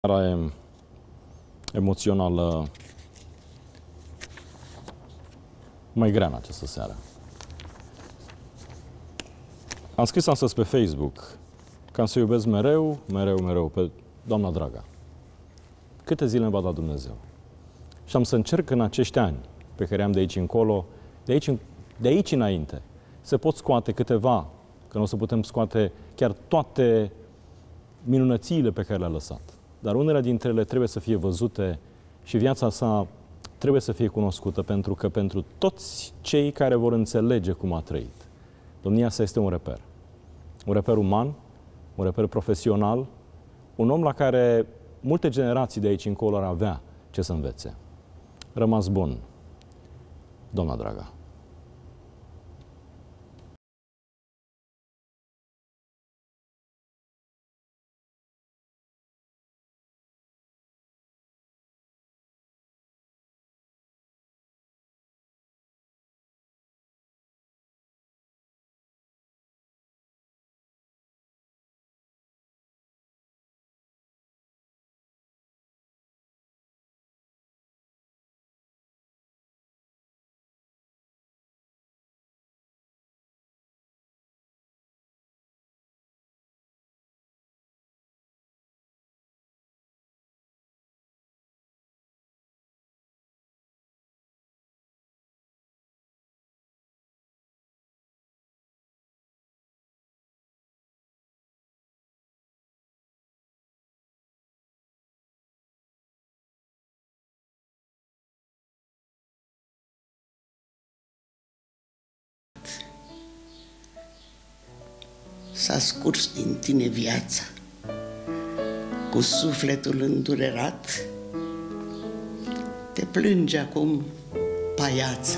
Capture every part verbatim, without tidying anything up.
Starea emoțională mai grea în această seară. Am scris astăzi pe Facebook că am să iubesc mereu, mereu, mereu pe doamna Draga. Câte zile îmi va da Dumnezeu. Și am să încerc în acești ani pe care am de aici încolo, de aici, de aici înainte, să pot scoate câteva, că nu o să putem scoate chiar toate minunățiile pe care le-a lăsat. Dar unele dintre ele trebuie să fie văzute și viața sa trebuie să fie cunoscută, pentru că pentru toți cei care vor înțelege cum a trăit, domnia sa este un reper. Un reper uman, un reper profesional, un om la care multe generații de aici încolo ar avea ce să învețe. Rămas bun, doamna Draga. S-a scurs din tine viața, cu sufletul îndurerat, te plânge acum paiața.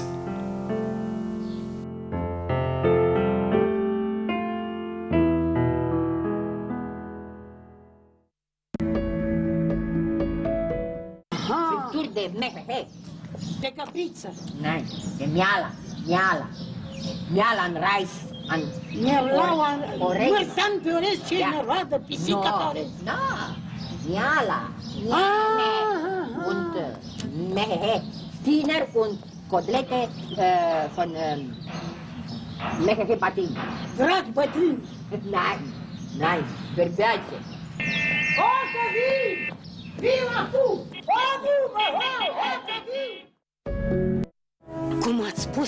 Fripturi de mehehe. De capriță. N-ai, de miala, miala. Miala în rais. Mialaua, mărțan pe orez, ce ne roadă, pisica pe orez. Da, miala, miale, und mehehe, Tiner und Kotelette von mehehe Patin. Drag bătrân. Nein, nein, verbeace. O să vii! Vii acum! O vii, o să vii! Cum ați spus?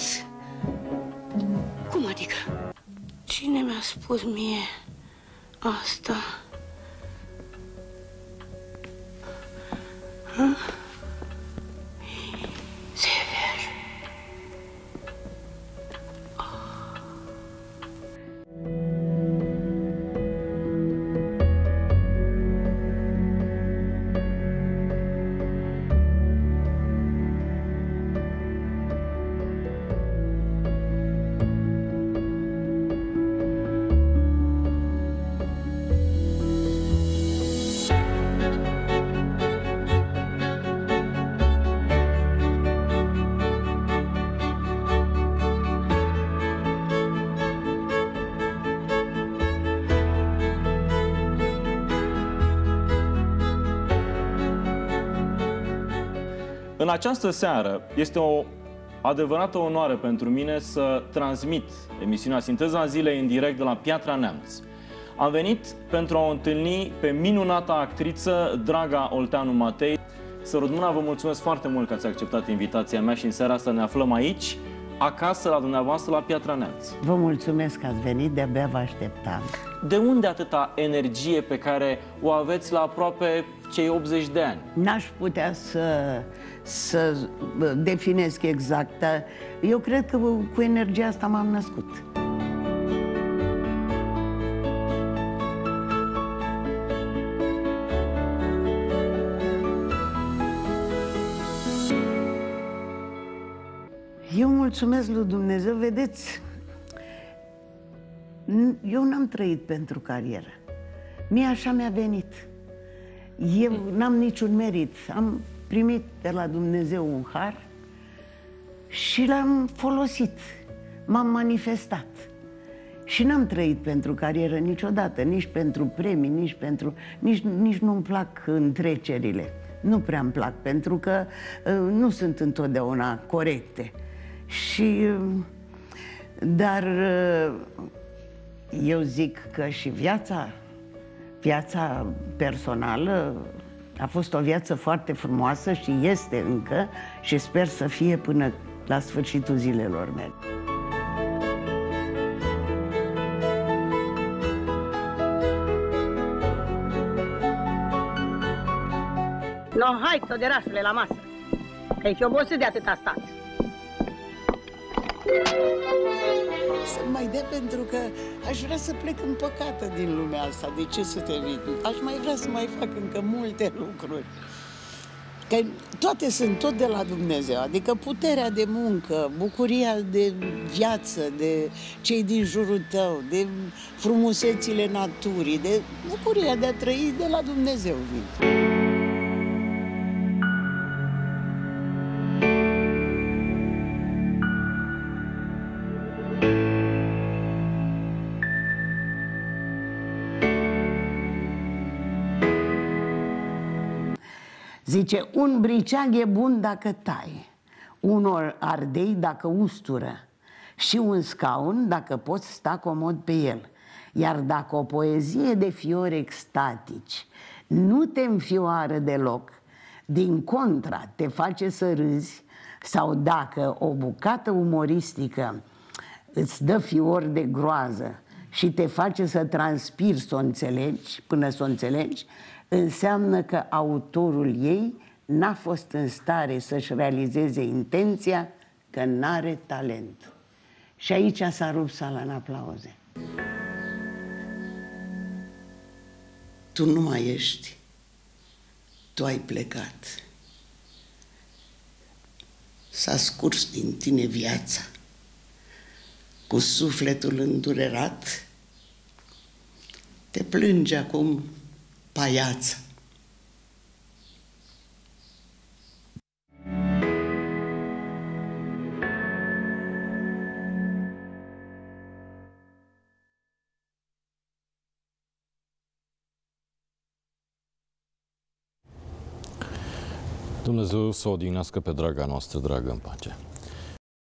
Cum adică? Cine mi-a spus mie asta? Ha? Sever. În această seară este o adevărată onoare pentru mine să transmit emisiunea Sinteza Zilei în direct de la Piatra Neamț. Am venit pentru a o întâlni pe minunata actriță Draga Olteanu Matei. Sărut mâna, vă mulțumesc foarte mult că ați acceptat invitația mea și în seara asta ne aflăm aici, acasă la dumneavoastră la Piatra Neamț. Vă mulțumesc că ați venit, de-abia vă așteptam. De unde atâta energie pe care o aveți la aproape cei optzeci de ani? N-aș putea să, să definesc exact. Eu cred că cu energia asta m-am născut. Eu mulțumesc lui Dumnezeu, vedeți, eu n-am trăit pentru carieră. Mie așa mi-a venit. Eu n-am niciun merit. Am primit de la Dumnezeu un har și l-am folosit. M-am manifestat. Și n-am trăit pentru carieră niciodată, nici pentru premii, nici pentru... Nici, nici nu-mi plac întrecerile. Nu prea îmi plac, pentru că uh, nu sunt întotdeauna corecte. Și... Uh, dar uh, eu zic că și viața, viața personală a fost o viață foarte frumoasă și este încă și sper să fie până la sfârșitul zilelor mele. No, hai, toderașule, la masă, că ești obosit de atâta stat. Să-mi mai dea, pentru că aș vrea să plec împăcată din lumea asta. De ce să te vii? Aș mai vrea să mai fac încă multe lucruri. Că toate sunt tot de la Dumnezeu, adică puterea de muncă, bucuria de viață, de cei din jurul tău, de frumusețile naturii, de bucuria de a trăi, de la Dumnezeu vin. Zice, un briceag e bun dacă tai, un ardei dacă ustură și un scaun dacă poți sta comod pe el. Iar dacă o poezie de fiori extatici nu te înfioară deloc, din contra te face să râzi, sau dacă o bucată umoristică îți dă fiori de groază și te face să transpiri, să o înțelegi, până să o înțelegi, înseamnă că autorul ei n-a fost în stare să-și realizeze intenția, că n-are talent. Și aici s-a rupt sala în aplauze. Tu nu mai ești. Tu ai plecat. S-a scurs din tine viața. Cu sufletul îndurerat, te plânge acum paiața. Dumnezeu să o odihnească pe draga noastră dragă în pace.